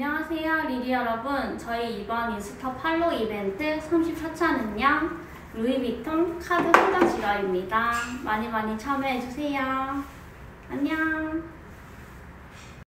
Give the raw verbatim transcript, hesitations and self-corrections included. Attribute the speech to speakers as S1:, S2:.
S1: 안녕하세요 리리 여러분. 저희 이번 인스타 팔로우 이벤트 삼십사 차는요 루이비통 카드 소장 지갑입니다. 많이 많이 참여해주세요. 안녕.